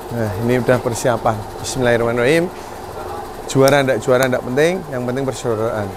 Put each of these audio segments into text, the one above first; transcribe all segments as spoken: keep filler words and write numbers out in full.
Nah, ini udah persiapan. Bismillahirrahmanirrahim. Juara ndak juara ndak penting, yang penting persaudaraan.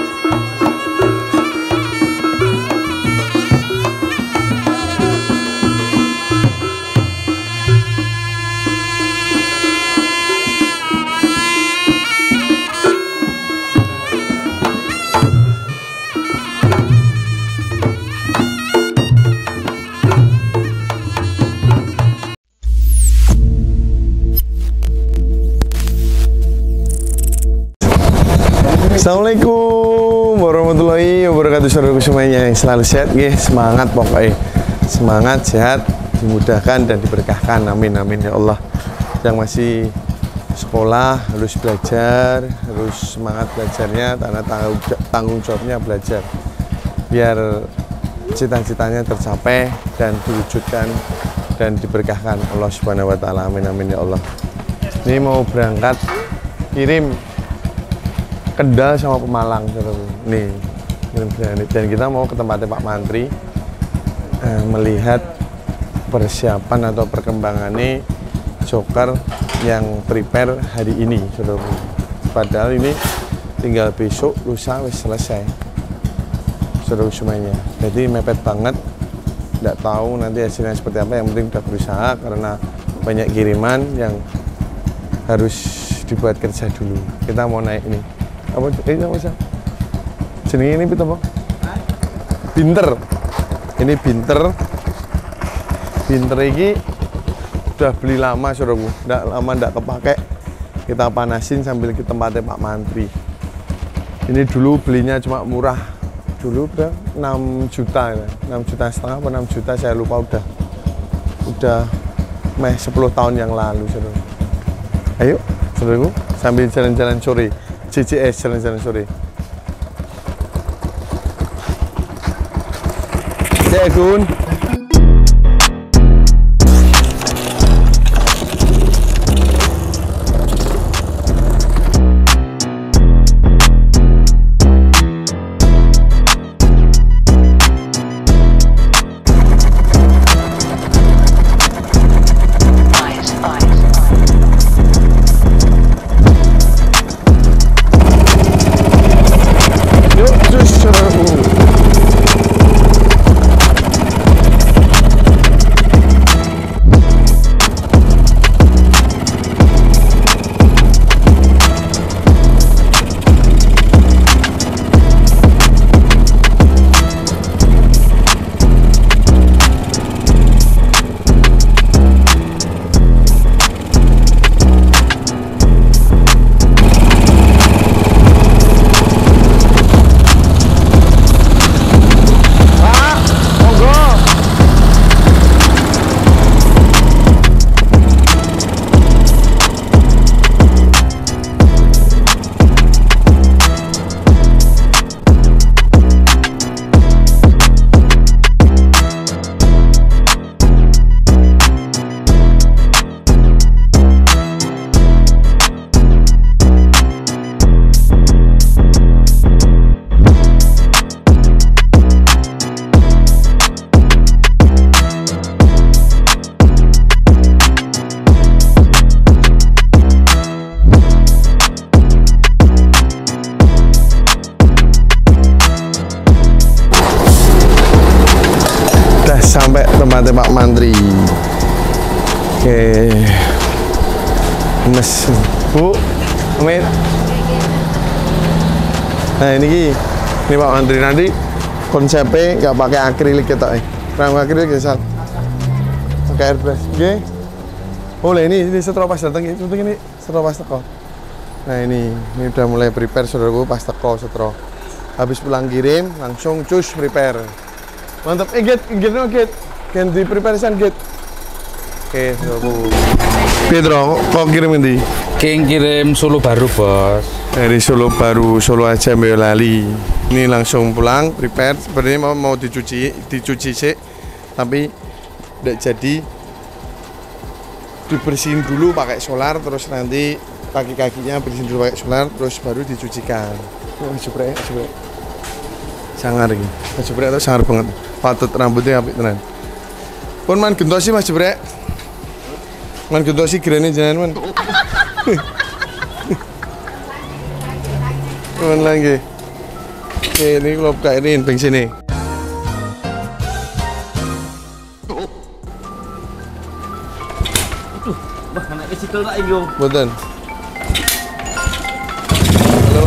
Assalamualaikum warahmatullahi wabarakatuh, saudaraku semuanya yang selalu sehat, ya, semangat pokoknya, semangat, sehat, dimudahkan dan diberkahkan, amin amin ya Allah. Yang masih sekolah harus belajar, harus semangat belajarnya, karena tanggung, tanggung jawabnya belajar, biar cita-citanya tercapai dan diwujudkan dan diberkahkan Allah Subhanahu Wa Taala, amin amin ya Allah. Ini mau berangkat kirim Kendal sama Pemalang, nih, dan kita mau ke tempatnya Pak Mantri eh, melihat persiapan atau perkembangannya Joker yang prepare hari ini, saudara. Padahal ini tinggal besok, lusa wis selesai, saudara semuanya. Jadi mepet banget, nggak tahu nanti hasilnya seperti apa. Yang penting udah berusaha karena banyak kiriman yang harus dibuat kerja dulu. Kita mau naik ini. Apa ini apa sih? Jenenge ini pita apa? Binter. Ini binter. Binter ini udah beli lama, saudaraku. Nggak lama nggak kepake. Kita panasin sambil ke tempatnya Pak Mantri. Ini dulu belinya cuma murah. Dulu udah enam juta, enam juta setengah atau enam juta, saya lupa udah. Udah meh sepuluh tahun yang lalu, saudara. Ayo, saudaraku, sambil jalan-jalan sore. C C S jalan-jalan sore. Ya, Gun. Sampai tempatnya Pak Mantri. Oke, Mas, Bu, Amit. Nah ini, ini Pak Mantri nanti konsepnya nggak pakai akrilik kita, eh, kurang akrilik ya, pakai airbrush. Oke, boleh ini, ini setelah pas datang ini, ini setelah pas teko. Nah ini, ini udah mulai prepare, saudaraku, pas teko setelah habis pulang kirim langsung cus prepare. Mantap, eh get, get no get, ganti preparation get. Oke, saudaraku. Pedro, kok kirim ini? King kirim Solo Baru, bos. Dari Solo Baru, Solo aja Boyolali. Ini langsung pulang, prepare. Sebenarnya mau mau dicuci, dicuci sih, tapi tidak jadi. Dibersihin dulu pakai solar, terus nanti kaki-kakinya bersihin dulu pakai solar, terus baru dicucikan. Oh, jebrek, jebrek. Sangar ini, Mas Jebrek itu sangar banget. Patut rambutnya apik tenan. Pun man gentos sih Mas Jebrek. Man gitu sih kira-kira jangan man. Man lagi. Oke, ini kalau kairin peng sini. Wah, mana bisikal tak iyo? Boten. Halo.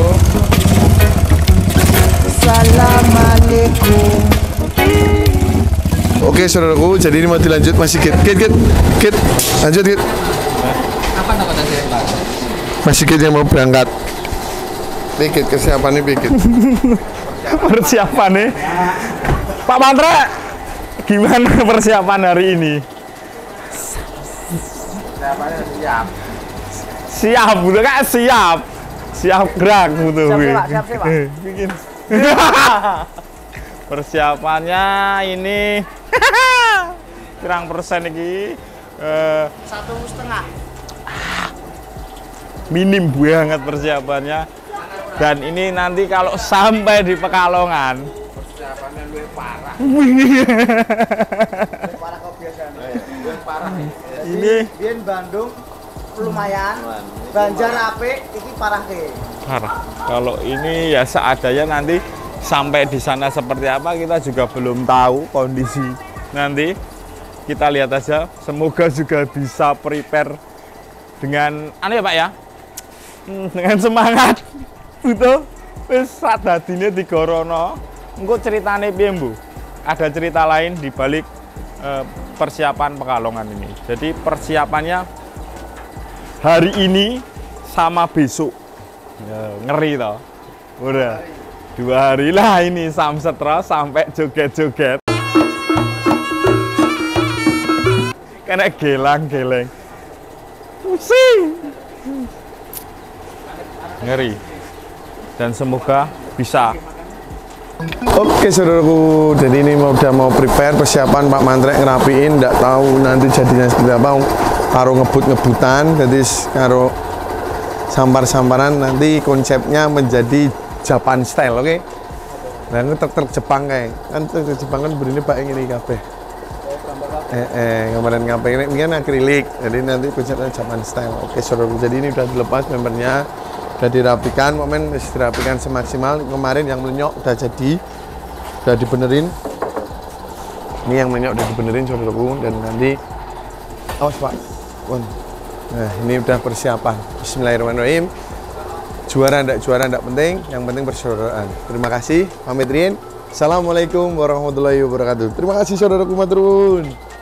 Assalamualaikum. Oke, saudaraku, jadi ini mau dilanjut masih Kit, Kit, Kit, Kit, lanjut Kit. Apa nak kata saya, Pak? Masih Kit yang mau berangkat. Pikit kesiapan nih Pikit. Persiapan nih Pak Mantra, gimana persiapan hari ini? Siapanya siap. Siap, udah kak siap, siap gerak butuh. Siap, Pak, siap, Pak. Bikin. Persiapannya ini pirang persen ini eh, Satu setengah. minim banget persiapannya. Dan ini nanti kalau sampai di Pekalongan, Persiapannya lebih parah. Parah kau biasanya. Lebih parah. ini Biar Bandung lumayan. Banjar apik, iki parah ke. parah. Kalau ini ya seadanya, nanti sampai di sana seperti apa kita juga belum tahu kondisi. Nanti kita lihat aja. Semoga juga bisa prepare dengan anu ya Pak ya, hmm, dengan semangat. Betul. Wis sadadine digorono. Engko ceritane piye, Bu? Ada cerita lain di balik eh, persiapan Pekalongan ini. Jadi persiapannya hari ini sama besok. Ya, ngeri toh. Udah. Dua hari lah ini samset terus sampai joget-joget. Kena gelang-geleng. Pusing. Ngeri. Dan semoga bisa. Oke saudaraku, jadi ini mau udah mau prepare persiapan Pak Mantrek ngerapiin, nggak tahu nanti jadinya seperti apa. Karo ngebut-ngebutan, jadi karo sampar-samparan, nanti konsepnya menjadi Japan style, oke? Okay? Nah, itu truk-truk Jepang kayak, kan truk Jepang kan begini Pak ini kabeh. Eh, eh, gambaran kabeh ini mungkin akrilik, jadi nanti konsepnya Japan style. Oke saudaraku, jadi ini udah dilepas membernya. Udah dirapikan, momen masih dirapikan semaksimal. Kemarin yang melenyok udah jadi, udah dibenerin. Ini yang melenyok udah dibenerin saudaraku, dan nanti awas Pak. Nah ini udah persiapan. Bismillahirrahmanirrahim. Juara ndak juara ndak penting, yang penting persaudaraan. Terima kasih, pamit Rin. Assalamualaikum warahmatullahi wabarakatuh. Terima kasih saudaraku maturun.